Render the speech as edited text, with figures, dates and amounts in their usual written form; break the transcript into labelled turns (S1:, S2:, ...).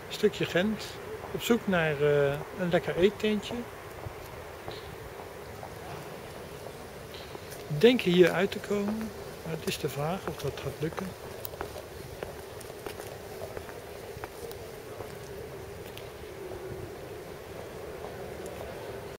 S1: Stukje Gent. Op zoek naar een lekker eettentje. Denken hier uit te komen. Maar het is de vraag of dat gaat lukken.